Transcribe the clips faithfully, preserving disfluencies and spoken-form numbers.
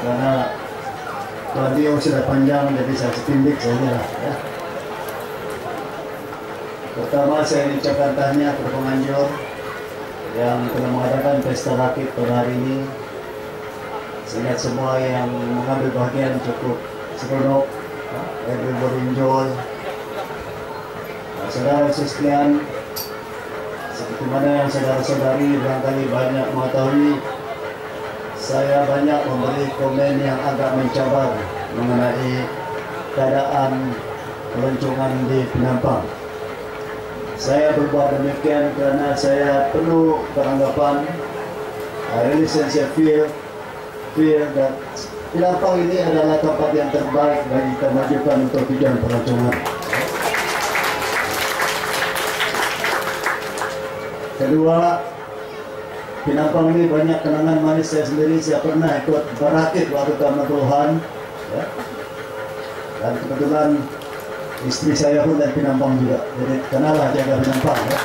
karena radio sudah panjang, jadi saya sepindik saja lah. Ya. Pertama saya ucapkan tahniah kepada penganjur yang telah mengadakan pesta rakit pada hari ini. Saya lihat semua yang mengambil bagian cukup seronok, everybody enjoy. Nah, saudara sekalian, seperti mana yang saudara-saudari barangkali banyak mengetahui, saya banyak memberi komen yang agak mencabar mengenai keadaan pelancongan di Penampang. Saya berbuat demikian kerana saya perlu beranggapan I really sincere feel feel that Penampang ini adalah tempat yang terbaik bagi kita majukan untuk bidang pelancongan. Kedua, Penampang ini banyak kenangan manis. Saya sendiri saya pernah ikut berakit waktu tahun enam puluhan, ya. Dan kebetulan istri saya pun dari Penampang juga, jadi kenallah jaga Penampang. Ya.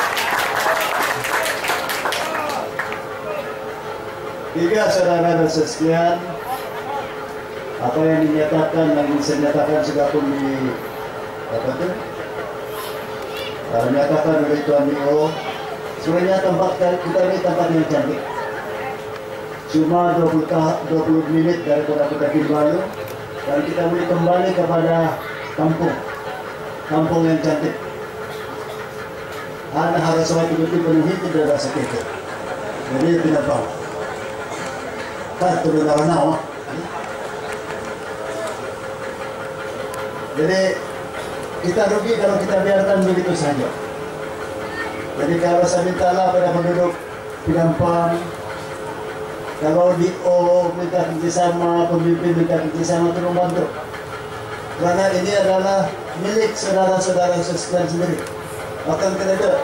Tiga, saudara dan sekalian, apa yang dinyatakan dan dinyatakan sudah pun di apa itu? Dinyatakan oleh Tuan D O. Sebenarnya tempat kita ini tempat yang cantik. Cuma dua puluh menit daripada Kota Kinabalu dan kita boleh kembali kepada kampung. Kampung yang cantik. Ada harus suatu betul-betul penuhi tidak rasa kita. Jadi tidak tahu. Tak turun darah nawa. Jadi kita rugi kalau kita biarkan begitu saja. Jadi kalau saya mintalah pada penduduk Penampang, kalau D O minta kerjasama, pemimpin minta kerjasama, tolong bantu. Karena ini adalah milik saudara-saudara sekalian sendiri. Bahkan tidak,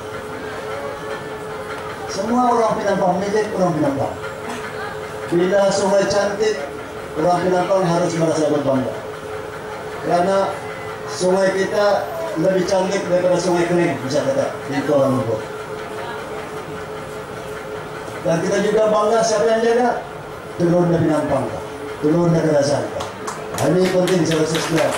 semua orang Penampang milik orang Penampang. Bila sungai cantik, orang Penampang harus merasa berbangga. Karena sungai kita lebih cantik daripada sungai kering, bisa kata di Kuala Lumpur. Dan kita juga bangga siapa yang jaga? Telur dari Penampang, telur dari Rasan. Ini penting saudara sekalian.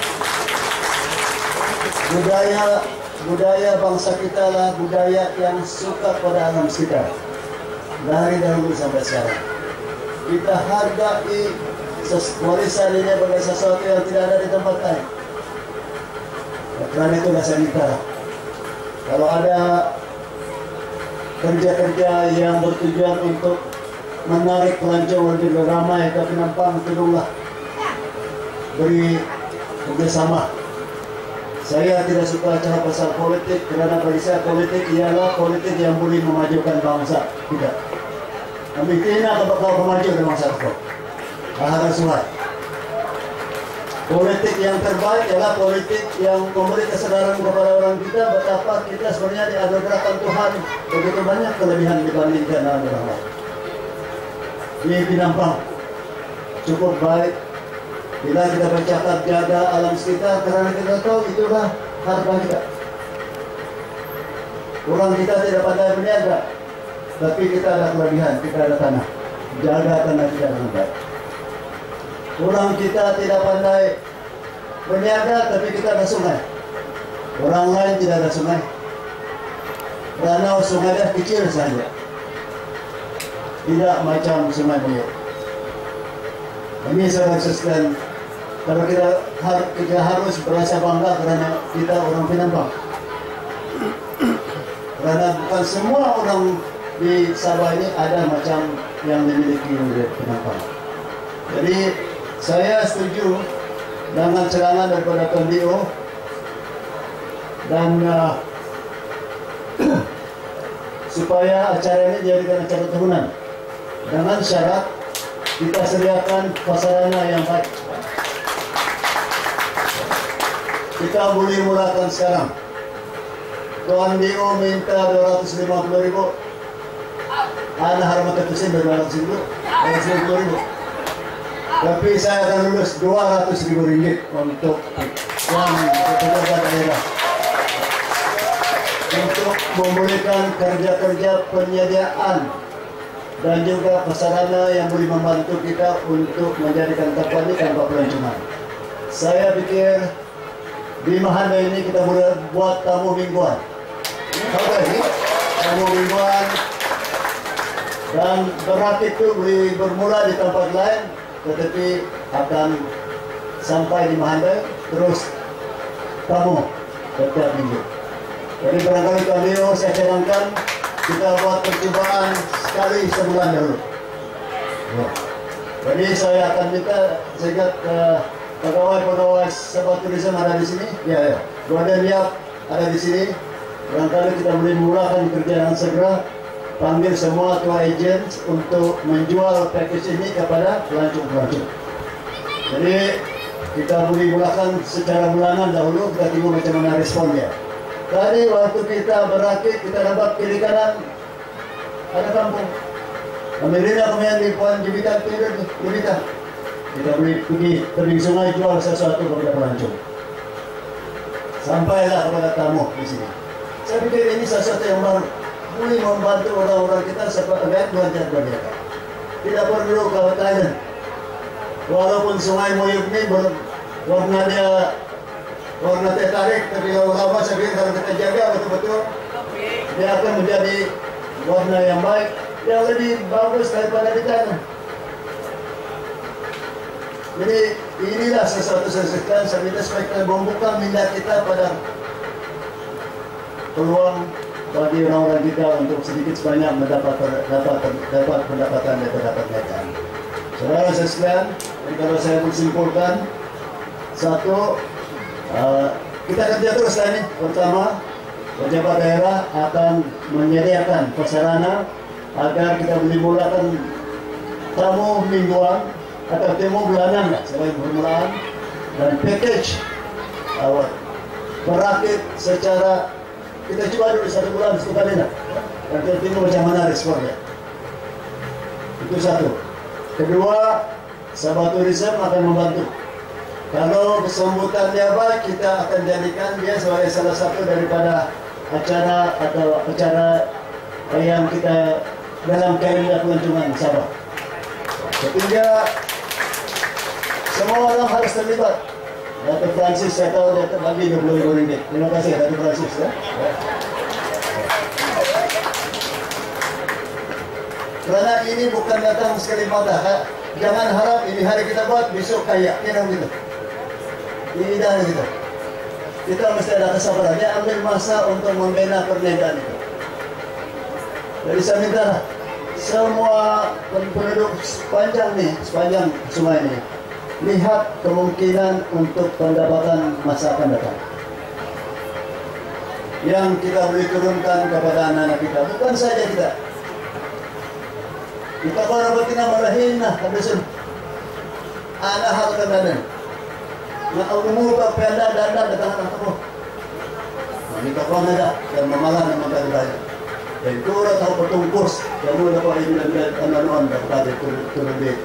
Budaya budaya bangsa kita lah budaya yang suka pada alam sekitar. Dari dahulu sampai sekarang. Kita hargai warisan ini sebagai sesuatu yang tidak ada di tempat lain. Karena itu saya minta, kalau ada kerja-kerja yang bertujuan untuk menarik pelancong lebih ramai ke Penampang, tolonglah beri kerjasama. Saya tidak suka cara pasal politik, kerana bagi saya politik ialah politik yang boleh memajukan bangsa. Tidak. Kami tidak bakal memajukan bangsa itu. Harus suai. Politik yang terbaik adalah politik yang memberi kesadaran kepada orang kita betapa kita sebenarnya dianugerahkan Tuhan begitu banyak kelebihan dibandingkan orang lain. Di Penampang cukup baik. Bila kita bercakap jaga alam sekitar, karena kita tahu itulah harta kita. Orang kita tidak pandai berniaga, tapi kita ada kelebihan, kita ada tanah. Jaga tanah kita dengan baik. Orang kita tidak pandai berniaga, tapi kita ada sungai. Orang lain tidak ada sungai. Danau sungai dah kecil saja. Tidak macam sungai Buyuk. Ini saudara sekalian, kalau kita, kita harus berasa bangga kerana kita orang Penampang. Kerana bukan semua orang di Sabah ini ada macam yang dimiliki oleh Penampang. Jadi saya setuju dengan serangan daripada Tuan D O dan uh, supaya acara ini dijadikan acara tahunan dengan syarat kita sediakan prasarana yang baik. Kita boleh mulakan sekarang. Tuan D O minta dua ratus lima puluh ribu. Ada harga ketusin dua ratus ribu, dua ratus lima puluh ribu. Tapi saya akan lulus dua ratus ribu ringgit untuk yang pejabat daerah untuk memulihkan kerja-kerja penyediaan dan juga prasarana yang boleh membantu kita untuk menjadikan tempat ini tanpa pelancongan. Saya pikir di Mahanda ini kita boleh buat tamu mingguan. Tahu tak ini? Tamu mingguan. Dan berakit itu boleh bermula di tempat lain, tetapi akan sampai di Mahanda terus tamu setiap minggu. Jadi barangkali kami saya cadangkan kita buat percobaan sekali sebulan dahulu. Ya. Jadi saya akan minta sehingga uh, pegawai-pegawai Sabah Tourism ada di sini. Ya, ya. Gorden Yap ada di sini. Barangkali kita boleh memulakan kerjaan segera. Panggil semua tua agent untuk menjual package ini kepada pelancong-pelancong. Jadi kita boleh mulakan secara bulanan dahulu. Kita tunggu macam mana responnya. Tadi waktu kita berakit, kita dapat kiri kanan ada kampung. Amirina kemudian di Puan Jibita, Jibita. Kita boleh pergi tebing sungai jual sesuatu kepada pelancong. Sampailah kepada tamu di sini. Saya pikir ini sesuatu yang baru, boleh membantu orang-orang kita sebagai belajar berniaga. Tidak perlu ke Thailand. Walaupun sungai Moyuk ini warna dia warna tertarik, tapi lama-lama saya pikir kalau kita jaga betul-betul, dia akan menjadi warna yang baik, yang lebih bagus daripada di Thailand. Jadi inilah sesuatu sesuatu saya minta supaya kita membuka minat kita pada peluang bagi orang-orang kita untuk sedikit sebanyak mendapat dapat dapat pendapatan dan terdapat perniagaan. Saudara sekalian, jadi kalau saya menyimpulkan, satu, uh, kita kerja terus lah ini. Pertama, pejabat daerah akan menyediakan prasarana agar kita boleh mulakan tamu mingguan atau tamu bulanan sebagai permulaan, dan package awal berakit secara kita coba dulu satu bulan satu kali nak, dan kita tengok macam mana responnya. Itu satu. Kedua, Sabah Tourism akan membantu. Kalau kesambutan dia baik, kita akan jadikan dia sebagai salah satu daripada acara atau acara yang kita dalam kalender pelancongan Sabah. Ketiga, semua orang harus terlibat. Dato' Francis, saya tahu dia terbagi dua puluh ribu ringgit. Terima kasih Dato' Francis. Ya. Kerana ini bukan datang sekali mata. Ha? Jangan harap ini hari kita buat, besok kaya. Tidak begitu. Ini dah begitu. Kita mesti ada kesabaran. Dia ambil masa untuk membina perniagaan itu. Jadi saya minta semua penduduk sepanjang ni, sepanjang sungai ini, lihat kemungkinan untuk pendapatan masa akan datang yang kita boleh turunkan kepada anak-anak kita. Bukan saja kita. Kita kalau betina merahin nah, habis anak harta dan nak umur ke penda dan datang datang tu. Kita kalau ada dan memalah memang tak ada. Dan kura tahu petungkus, dan mula kau ini dan anak-anak dapat turun turun di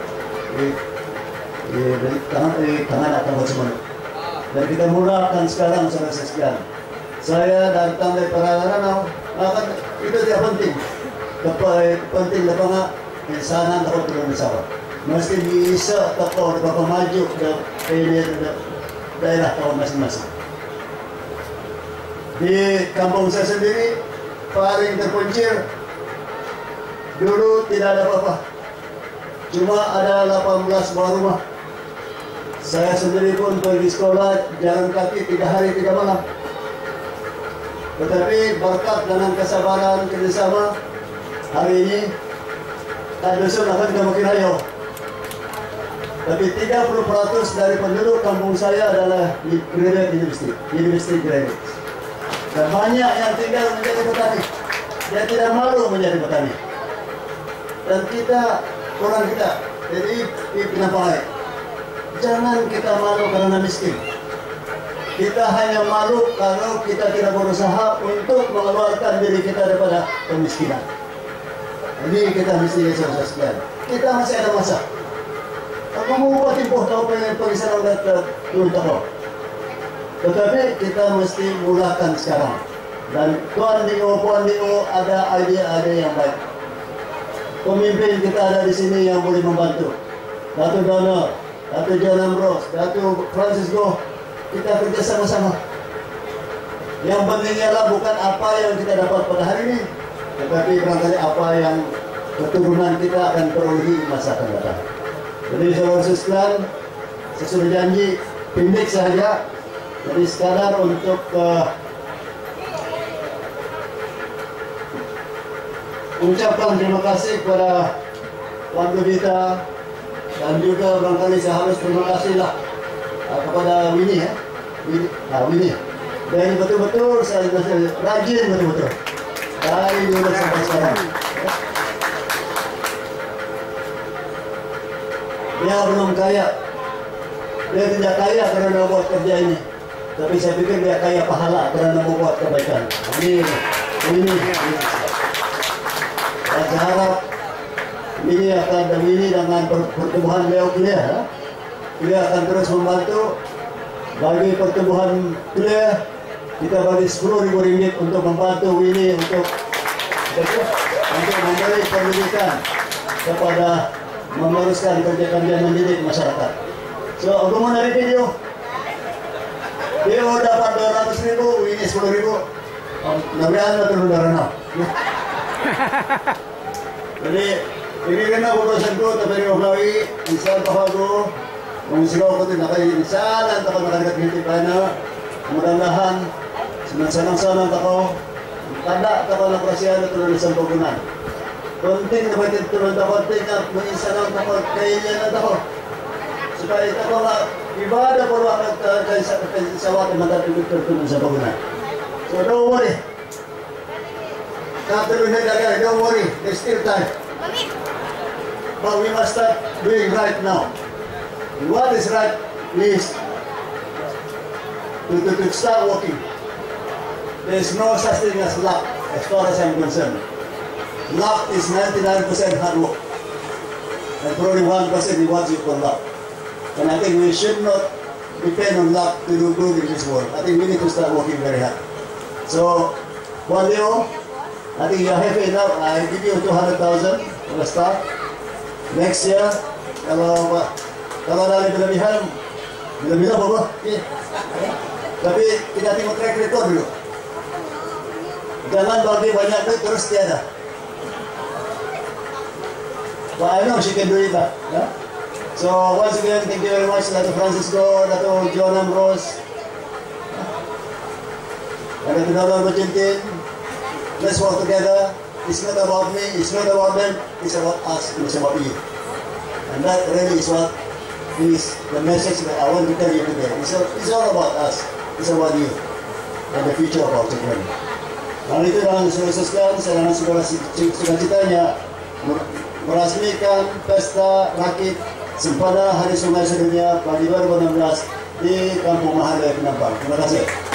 di tangan di tangan atau semua. Dan kita mulakan sekarang saudara sekalian. Saya datang dari Paranau, akan itu tidak penting. Kepada penting lepas di sana dapat turun di Sabah. Mesti bisa tahu dapat maju ke ini daerah tahun masing-masing. Di kampung saya sendiri paling terpencil, dulu tidak ada apa-apa, cuma ada delapan belas buah rumah. Saya sendiri pun pergi sekolah jalan kaki tiga hari tiga malam. Tetapi berkat dengan kesabaran kerjasama, hari ini tak dusun akan kita makin ayo. Tapi tiga puluh peratus dari penduduk kampung saya adalah graduate university, university graduate. Dan banyak yang tinggal menjadi petani. Dia tidak malu menjadi petani. Dan kita, orang kita, jadi kenapa baik? Jangan kita malu karena miskin. Kita hanya malu kalau kita tidak berusaha untuk mengeluarkan diri kita daripada kemiskinan. Jadi kita mesti selesai sekian. Kita masih ada masa. Aku mau buat timpuh tahu pengen pengisaran dan turun tahu. Tetapi kita mesti mulakan sekarang. Dan Tuan Dio, Puan Dio ada idea-idea yang baik. pemimpin kita ada di sini yang boleh membantu. Dato' Donald, Dato' John Ambrose, Dato' Francisco, kita kerja sama-sama. Yang penting ialah bukan apa yang kita dapat pada hari ini, tetapi barangkali apa yang keturunan kita akan perolehi masa akan datang. Jadi saudara sekalian, saya sudah janji pendek saja. Jadi sekadar untuk uh, ucapkan terima kasih kepada Tuan Gubita, dan juga barangkali saya harus terima kasihlah uh, kepada Winnie ya. Winnie, nah, Winnie. Dan betul-betul saya masih rajin betul-betul. Dari dulu sampai sekarang. Dia belum kaya. Dia tidak kaya karena membuat kerja ini. Tapi saya pikir dia kaya pahala karena membuat kebaikan. Ini, ini. Saya harap ini akan dan ini dengan pertumbuhan beliau kuliah. Dia akan terus membantu bagi pertumbuhan kuliah. Kita bagi sepuluh ribu ringgit untuk membantu ini untuk untuk memberi pendidikan kepada meneruskan kerja-kerja mendidik masyarakat. So, aku mau dari video. Dia dapat dua ratus ribu, ini sepuluh ribu. Nabihan na turun dari na. Jadi, ini kena berusaha ko, tapi rin uhlawi, isang pahago, kung sigaw ko din, nakaisalan, tapos nakalikat pa na, mudah-mudahan, senang-senang tako, kada tako na prasyan na turun isang pagkunan. Konting na ba't turun tako, konting na mag-isa lang tako, kaya na tako. Supaya tako nga, ibadah po lang sa wakil matatig turun sa pagkunan. So don't worry. Katuloy na dagay, don't worry, there's still time. But we must start doing right now. What is right is to, to, to start working. There is no such thing as luck, as far as I'm concerned. Luck is ninety-nine percent hard work. And probably one percent is what you call luck. And I think we should not depend on luck to do good in this world. I think we need to start working very hard. So, one year, I think you are happy enough. I give you two hundred thousand for the start. Next year, kalau kalau ada kelebihan, kelebihan apa? Yeah. Tapi kita tengok track record dulu. Jangan bagi banyak duit terus tiada. But I know she can do it back. Yeah? So once again, thank you very much, Dato' Francisco, Dato' John Ambrose, and Dato' Donald Bachintin. Let's work together. It's not about me, it's not about them, it's about us, it's about you. And that really is what is the message that I want to tell you today. It's all, it's all about us, it's about you, and the future of our children. Nah, itu dengan selesaikan, saya dengan segala cita-citanya merasmikan pesta rakit sempena Hari Sungai Sedunia pada dua ribu enam belas di Kampung Mahale, Penampang. Terima kasih.